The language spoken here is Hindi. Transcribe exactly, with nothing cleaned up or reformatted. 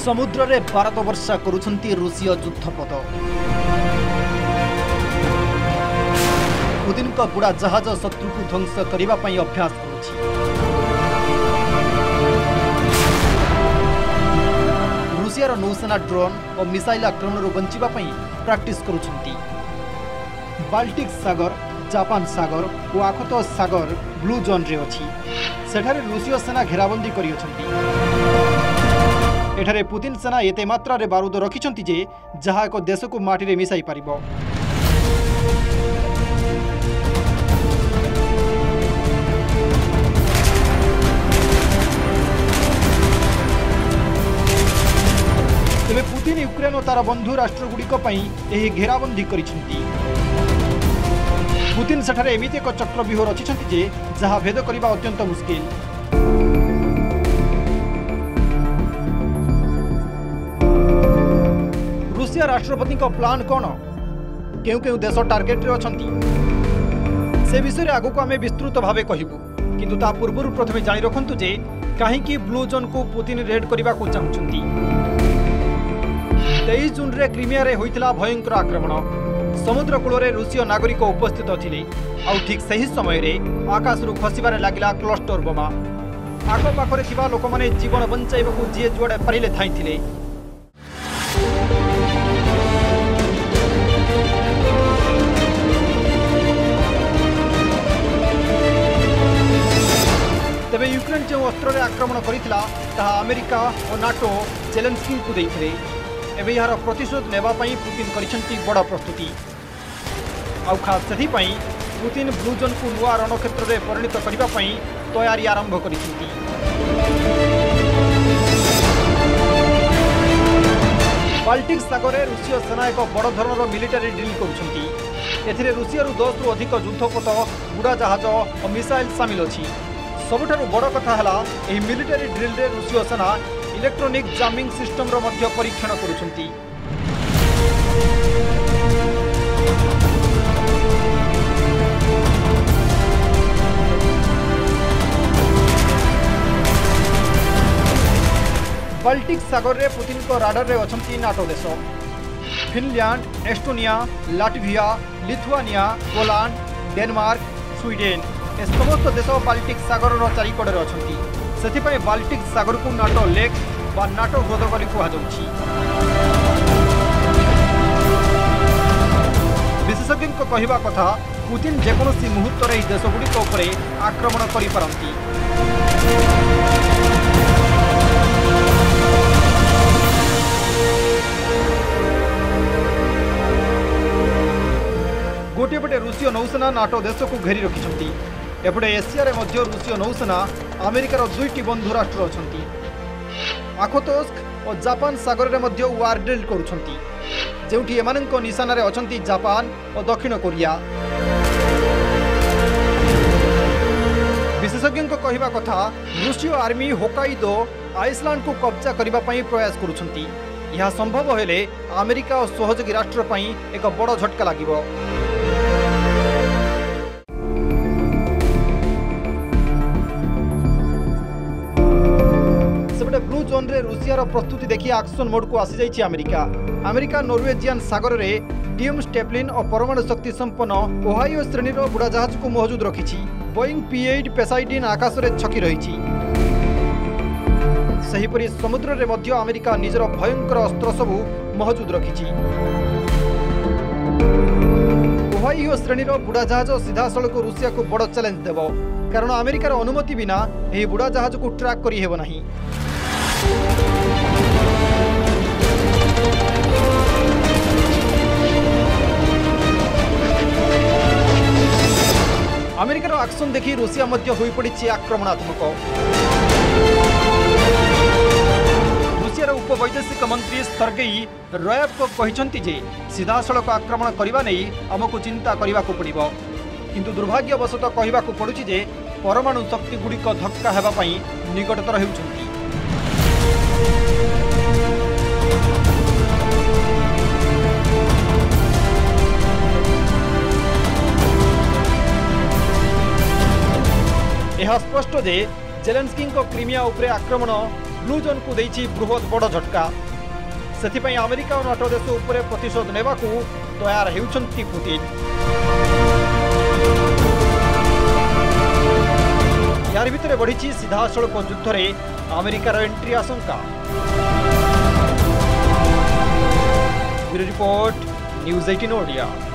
समुद्र रे भारत वर्षा करुछंती रूसीय युद्धपथ। पुतिन का बुड़ा जहाज शत्रु को ध्वंस करने पर अभ्यास करुछि। रूसियार नौसेना ड्रोन और मिसाइल आक्रमण बंचिबा पई प्रैक्टिस करुछंती। बाल्टिक सागर, जापान सागर और आखत सागर ब्लू जोन रे अछि। सेठारे रूसीय सेना घेराबंदी करि अछंती। एठारे पुतिन सेना एते मात्रा रे बारूद रखिछंती जे जहा एक देश को माटी रे मिसाई पारिबो। तेबे पुतिन यूक्रेन और तार बंधु राष्ट्रगुड़िक पई एही घेराबंदी करिछंती। पुतिन सेठारे एमिति एक चक्रव्यूह रचिछंती जे जहा भेद करिबा अत्यंत मुश्किल। रूसिया राष्ट्रपति का प्लान कौन, क्यों क्यों देश टार्गेट रे अछंती से विषय आगु को आमे विस्तृत भावे कहिबु, किंतु ता पूर्व प्रथमे जानि रखंतु जे काहेकि ब्लू जोन को पुतिन रेड करबा को चाहुछंती। तेईस जून रे क्रीमिया रे होइतला भयंकर आक्रमण। समुद्र कूल रे रूसीय नागरिक उपस्थित थिले। आउ ठीक सही समय रे आकाश रु खसिबारे लागिला क्लस्टर बोमा। आखो पाखरे थिबा लोक माने जीवन बंचाइबाकू जे जुआडे पारिले थाई थिले। तेबे यूक्रेन जो अस्त्र रे आक्रमण करितला ताहा अमेरिका और नाटो जेलेंस्की को देइथिले। एबे यार प्रतिशोध नेबा पई पुतिन करिसंती बड़ प्रस्तुति। आउ खास सेथि पई पुतिन ब्लू जोन को नुआ रणक्षेत्र रे परिणत करिबा पई तैयारी आरंभ करिसंती। बाल्टिक सागर रे रूसीय सेना एक बड़ धरणर मिलिटारी ड्रिल करुछंती। एथिरे रूसियारु दस रु अधिक युद्धपोत, बुड़ा जहाज और मिसाइल शामिल अछि। सबुठारु बड़ कथा हला एही मिलिटारी ड्रिल रे रूसीय सेना इलेक्ट्रोनिक जामिंग सिस्टम रो मध्य परीक्षण करुछंती। बाल्टिक सागर रे पुतिन को राडार रे अछंती नाटो देश। Finland, Estonia, Latvia, Lithuania, Poland, Denmark, Sweden ए समस्त देश बाल्टिक सागर रो चारिकड़े अछंती। सेथिपई बाल्टिक सागर को नाटो लेक बा नाटो हृदय बोली कुहाଯାଉଛି। विशेषज्ञ को कहवा कथा पुतिन जेकोसी मुहूर्त रे देशगुड़िक उपरे आक्रमण करि पारंती। गोटे पटे रूसीय नौसेना नाटो देश को घेरी रखिछंती। एपटे एशिया रे मध्य रूसीय नौसेना अमेरिकार दुईटी बंधु राष्ट्र अछंती। आखोतोस्क और जापान सागर रे मध्य वार ड्रिल करुछंती, जेउठी एमानंको निशाना रे अछंती जापान और दक्षिण कोरिया। विशेषज्ञ को कहवा कथा रूसीय आर्मी होकाइदो आइसलैंड को कब्जा करबा पई प्रयास करुछंती। यह संभव हेले अमेरिका और सहयोगी राष्ट्र पई एक बड़ झटका लागिबो। ब्लू जोन रे रूसियार प्रस्तुति देखि एक्शन मोड को आसी जाइछि अमेरिका। अमेरिका नॉर्वेजियन सागर रे डीएम स्टेपलिन और परमाणु शक्ति संपन्न ओहायो श्रेणी रो बुड़ा जहाज को मौजूद रखिछि। बोइंग पी आठ पेसाइडिन आकाश रे छकी रहिछि। सहीपरि समुद्र रे मध्य अमेरिका निजर भयंकर अस्त्र सबु मौजूद रखिछि। ओहायो श्रेणी रो बुड़ा जहाज सीधा सड़क रूसिया को बड़ चैलेंज देबो, कारण अमेरिकार अनुमति बिना एही बुड़ा जहाज को ट्रैक करि हेबो नाही। अमेरिकार एक्शन देखि रूसिया मध्य होई पड़िछि आक्रमणात्मक। रूसियार उपवैदेशिक मंत्री सर्गेई रयाबकोव कहिसंती जे सीधा सड़क आक्रमण करबा नै हमकु चिंता करबाकू पड़िबो, किंतु दुर्भाग्यवशतः कहबाकू पड़ुछि जे परमाणु शक्ति गुड़िक धक्का हेबा पई निकटतर हेउछंती। यह स्पष्ट जे जेलेंस्की क्रीमिया उपरे आक्रमण ब्लू जोन को देइछि बृहत बड़ झटका। सेथिपई अमेरिका और नाटो देश उपरे प्रतिशोध नेबाकू तैयार हेउछन्ति पुतिन। यार भितर बढ़ी सीधासलख युद्ध में अमेरिकार एंट्री आशंका। ब्यूरो रिपोर्ट न्यूज़ अठारह ओडिया।